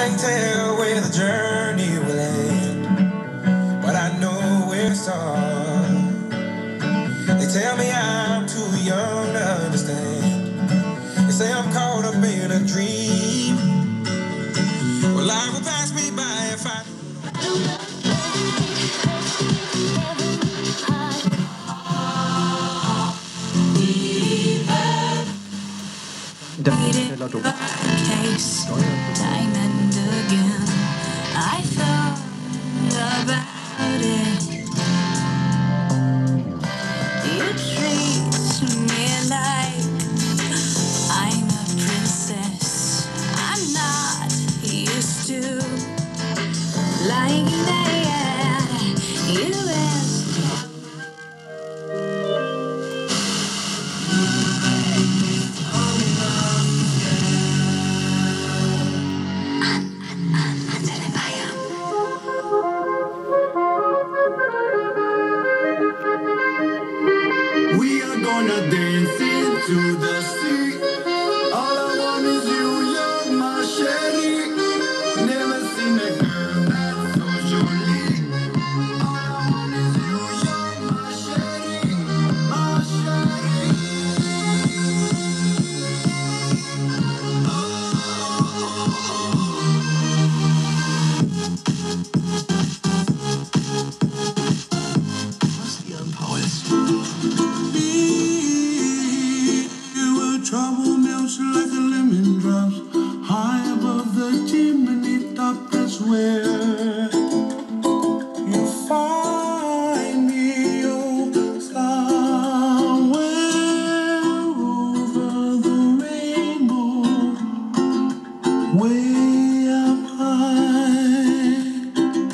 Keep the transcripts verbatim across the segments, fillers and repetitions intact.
can't tell where the journey will end, but I know where to start. They tell me I'm too young to understand. They say I'm caught up in a dream. Well, life will pass me by if I case time and again. I thought about it. You treat me like I'm a princess. I'm not used to lying there. You ask. We are gonna dance into the sea. All I want is you, you're my sherry. Never seen a girl that's so surely. All I want is you, you're my sherry, my sherry. Trouble melts like a lemon drops high above the chimney top. That's where you find me, oh, somewhere over the rainbow, way up high.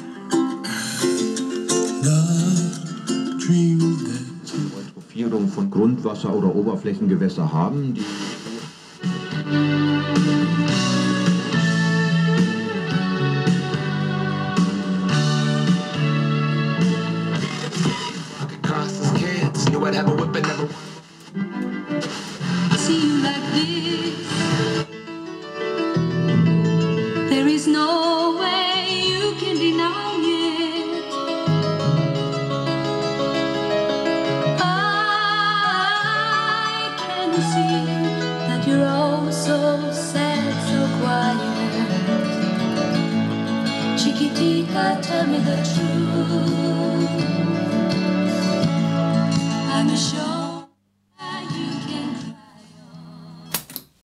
The dreams that Eutrophierung von Grundwasser oder Oberflächengewässer haben, die See you like this. There is no way you can deny it. I can see that you're all so sad, so quiet. Chiquitita, tell me the truth.